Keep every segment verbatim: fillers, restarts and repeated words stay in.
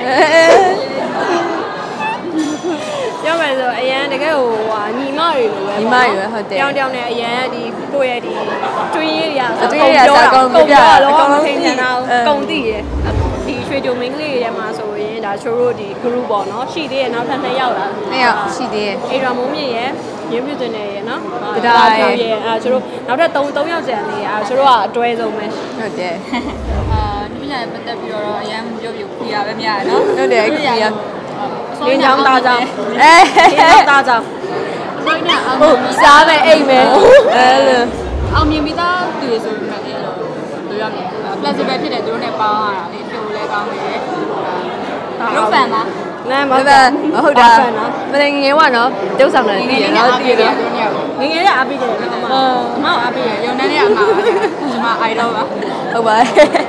ပြောမယ်ဆိုအရန်တကယ်ဟိုဟာညီမတွေလိုပဲညီမတွေဟုတ်တယ်တောင်းတောင်းနဲ့အရန်ဒီကိုယ့်ရဲ့ဒီတွင်းရည်တွေကတွင်းရည်တွေကကုန်ကုန်ပြောတော့လောကမထိန်ချင်တာကုန်သိရဒီရွှေကြိုမင်းကလေးတွေထဲမှာဆိုရင်ဒါချိုးတို့ဒီ group ပေါ့နော်ရှိသေးရဲ့နောက်ထပ်နှစ်ယောက်လားနှစ်ယောက်ရှိသေးရဲ့အိရာမိုးမြင့်ရဲ့ရင်းပြတင်နေရဲ့နော်ဒါရဲ့အဲချိုးတို့နောက်ထပ်၃၃ယောက်ကျန်နေရဲ့အဲချိုးတို့ကအတွဲဆုံးပဲဟုတ်တယ်အာဒီညပတ်သက်ပြီးတော့အရန်ပြုတ်ပြုတ်ခွေရပဲများရနော်ဟုတ်တယ်ခွေရလင်းချောင်းသားချောင်းအဲလင်းချောင်းသားချောင်းဟုတ်စားမယ်အိမ်မယ်အဲလိုအောင်မြင်ပြီးသားသူတွေဆိုပေမဲ့အဲ့လိုတို့ရမယ် flexible ဖြစ်တယ်သူတို့နဲ့ပေါင်းရတာလေပြိုလဲကောင်းတယ်တို့ဖန်လားနားမဟုတ်တာဟုတ်တာမငငယ်ဝနော်တုပ်ဆောင်တယ်တည်ရနော်တည်ရငငယ်ရအားပေးတယ်နော်အမအမအားပေးရရုံနဲ့နဲ့အမကျွန်မ idol ပါဟုတ်ပါ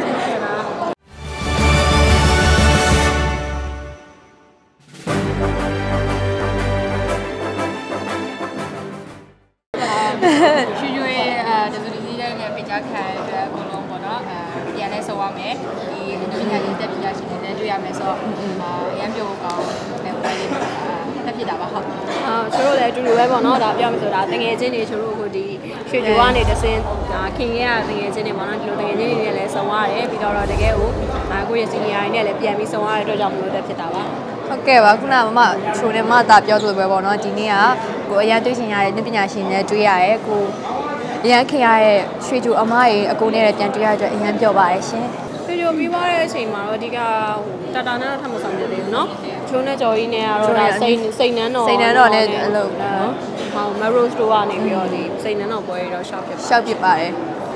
ရွှေရွှေအဲဒဇူဒီစီတဲ့နဲ့ပိတ်ချခံရတဲ့အကုန်လုံးပေါ့နော်အဲပြန်လဲဆောရမယ်ဒီအနည်းငယ်လေးတက်ပြရရှိနေလဲတွေ့ရမယ်ဆိုတော့အရန်ပြုတ်ကောင်းတဲ့ပွဲလေးတက်ဖြစ်တာပါဟုတ်အာချိုးတို့လည်းအတူတူပဲပေါ့နော်ဒါပြောမယ်ဆိုတာတငယ်ချင်းတွေချိုးတို့ကိုဒီရွှေကြိုကနေတစင်းဒါခင်ရတငယ်ချင်းတွေပေါ့နော်ဒီလိုတငယ်ချင်းတွေနဲ့လည်းဆုံရတယ်ပြီးတော့တကယ်ကိုအာကိုယ့်ရဲ့စီနီယာတွေနဲ့လည်းပြန်ပြီးဆုံရတဲ့အတွက်ကြောင့်မလို့တက်ဖြစ်တာပါဟုတ်ကဲ့ပါခုနကမမချိုးနေမတာပြောဆိုပဲပေါ့နော်ဒီနေ့ကကိုအရန်တွေ့ချင်ရတဲ့ပညာရှင်တွေတွေ့ရရဲကိုအရန်ခင်ရတဲ့ရွှေကြိုအမရေအကိုနဲ့လည်းပြန်တွေ့ရတဲ့အရန်ပြောပါရရှင်ရွှေကြိုပြီးသွားတဲ့အချိန်မှာတော့အဓိကဟိုတာတာနဲ့တော့ထပ်မဆောင်ရသေးဘူးနော်ချိုးနဲ့ကြော်ကြီးနဲ့ကတော့ဒါစိန်စိန်နန်းတော်စိန်နန်းတော်နဲ့အလုပ်နော်ဟော Maro Store ကနေပြီးတော့ဒီစိန်နန်းတော်ပွဲတွေတော့ရှောက်ဖြစ်ပါရှောက်ဖြစ်ပါတယ်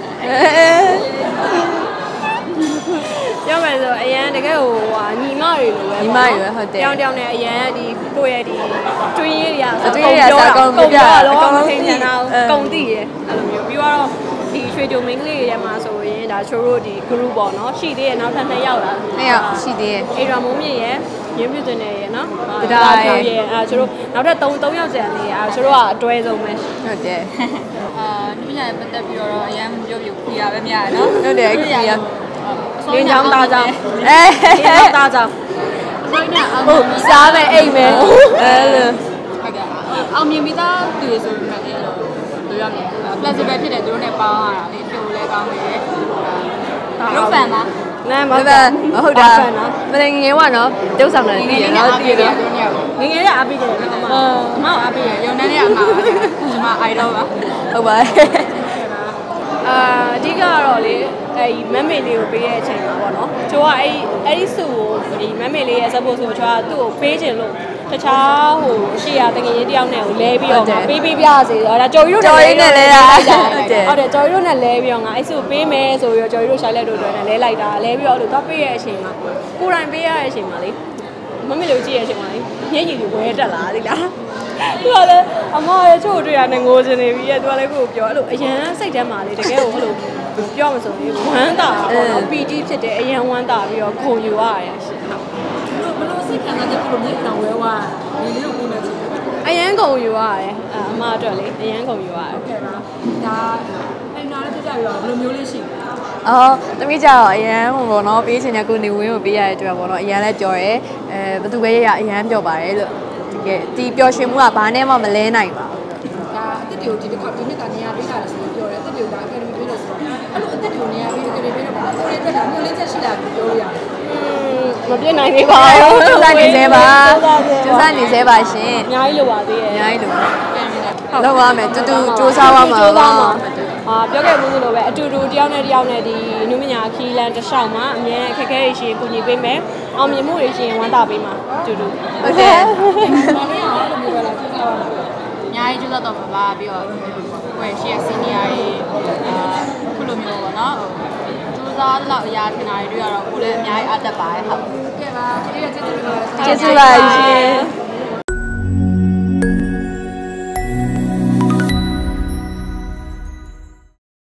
ပြောမယ်ဆိုအရန်တကယ်ဟိုဟာညီမတွေလိုပဲညီမတွေဟုတ်တယ်တောင်းတောင်းနဲ့အရန်ဒီကိုယ့်ရဲ့ဒီတွင်းရည်တွေကတွင်းရည်တွေကကုန်ပြောတော့လောကမထိန်ချင်တာကုန်သိရအဲ့လိုမျိုးပြီးတော့ဒီရွှေကြိုမင်းကလေးတွေထဲမှာဆိုရင်ဒါချိုးတို့ဒီ group ပေါ့နော်ရှိသေးရဲ့နောက်ထပ်နှစ်ယောက်လားနှစ်ယောက်ရှိသေးရဲ့အိရာမိုးမြင့်ရဲ့ရင်းပြတင်နေရဲ့နော်ဒါရဲ့အဲချိုးတို့နောက်ထပ်၃၃ယောက်ကျန်နေရဲ့အဲချိုးတို့ကအတွဲဆုံးပဲဟုတ်တယ်အာဒီညပတ်သက်ပြီးတော့အရန်ပြုတ်ပြုတ်ခွေရပဲများရနော်ဟုတ်တယ်ခွေရလင်းချောင်းသားချောင်းအဲလင်းချောင်းသားချောင်းဟုတ်စားမယ်အိမ်မယ်အဲလိုဟုတ်ကဲ့အောင်မြင်ပြီးသားသူတွေဆိုပေမဲ့အဲ့လိုတို့ရမယ် flexible ဖြစ်တယ်သူတို့နဲ့ပေါင်းရတာလေပြိုလဲကောင်းတယ်တို့ဖန်လားနားမဟုတ်တာဟုတ်တာမငငယ်ဝနော်တုပ်ဆောင်တယ်တည်ရနော်တည်ရငငယ်ရအားပေးတယ်နော်အမအမအားပေးရရုံနဲ့နဲ့အမကျွန်မ idol ပါဟုတ်ပါအာအဓိကကတော့လေအဲဒီမမ်မေလေးကိုပေးတဲ့အချိန်မှာပေါ့နော်ချိုးကအဲ့အဲ့ဒီစုကိုဒီမမ်မေလေးရဲ့ဆက်ဖို့ဆိုချိုးကသူ့ကိုပေးခြင်းလို့တခြားဟိုရှေ့ရတငယ်ချင်းတယောက်နဲ့ကိုလဲပြီးတော့ငါပေးပေးပြစေတော့ဒါကြော်ရီတို့နဲ့လဲတာဟုတ်တယ်ဟုတ်တယ်ကြော်ရီတို့နဲ့လဲပြီးတော့ငါအဲ့စုကိုပေးမယ်ဆိုပြီးတော့ကြော်ရီတို့ရှိုင်းလက်တို့တွေနဲ့လဲလိုက်တာလဲပြီးတော့အဲ့လိုတော့ပေးရတဲ့အချိန်မှာကိုယ်တိုင်ပေးရတဲ့အချိန်မှာလေမမ်မေလေးကိုကြည့်ရတဲ့အချိန်မှာလေညက်ကြီးတွေဝဲတက်လာသိလားသူကလည်းအမရဲ့ချို့တွေ့ရတဲ့ငိုစင်နေပြီရဲ့သူကလည်းကိုပြောအဲ့လိုအရန်စိတ်ထဲမှာလေတကယ်ကိုအဲ့လိုပြောမှဆိုရင်ဝမ်းတာပေါ့နော် ပီ တီ ဖြစ်တယ်အရန်ဝမ်းတာပြီးတော့ခုံယူရတယ်ရှင်ဟုတ်ဘယ်လိုစိတ်ခံစားချက်ကိုမြေတောင်ဝဲဝါဒီလေးကိုကိုနေချင်အရန်ခုံယူရတယ်အမအတွက်လေအရန်ခုံယူရတယ်ဟုတ်ကဲ့ပါဒါအိမ်နာလေးပြပြပြီးတော့ဘယ်လိုမျိုးလေးရှိလဲအော်တမီးကြောက်အရန်ဟိုပေါ့နော်ပေးချင်တဲ့ကိုနေဝင်းကိုပေးရတဲ့အတွက်ပေါ့နော်အရန်လည်းပြောရဲအဲဘသူပဲရရအရန်ပြောပါတယ်လို့ကဲဒီပျော်ရွှင်မှုကဘာနဲ့မှမလဲနိုင်ပါဘူးဒါအစ်တွေကိုဒီတစ်ခါဒီနှစ်ကနေရာပေးတာလို့ဆိုပြောတယ်အစ်တွေကိုဒါအကယ်ဒမီပေးလို့ဆိုတော့အဲ့လိုအစ်တွေကိုနေရာပေးအကယ်ဒမီပေးတော့ဘာလို့လဲတက်တာမျိုးလေးချက်ရှိလာပြီးပြောလို့ရတယ်မပြည့်နိုင်သေးပါဘူးစူးစမ်းနေသေးပါစူးစမ်းနေသေးပါရှင်အများကြီးလိုပါသေးရဲ့အများကြီးလိုဟုတ်လောက်ပါမယ်တူတူစူးစမ်းပါမှာပါအာပြောခဲ့မှုလို့ပဲအတူတူတယောက်နဲ့တယောက်နဲ့ဒီနုမညာခီလန်တစ်လျှောက်မှာအမြဲအခက်အခဲတွေရှိရင်ကူညီပေးမယ်အောင်မြင်မှုတွေရှိရင်ဝမ်းသာပေးမှာအတူတူဟုတ်ကဲ့ဘာလဲအားလို့ပြောလာကြည့်ကြပါဦးအများကြီးကျတော့ပါပါပြီးတော့ကိုယ်ရှိရစီနီယာတွေအာခုလိုမျိုးပေါ့နော်ကျူးစားတော့အရာထင်တာတွေတွေ့ရတော့ကိုလည်းအများကြီးအပ်တတ်ပါတယ်ဟုတ်ကဲ့ပါဒီနေ့ကျေးဇူးတင်ပါတယ်ကျေးဇူးပါရှင်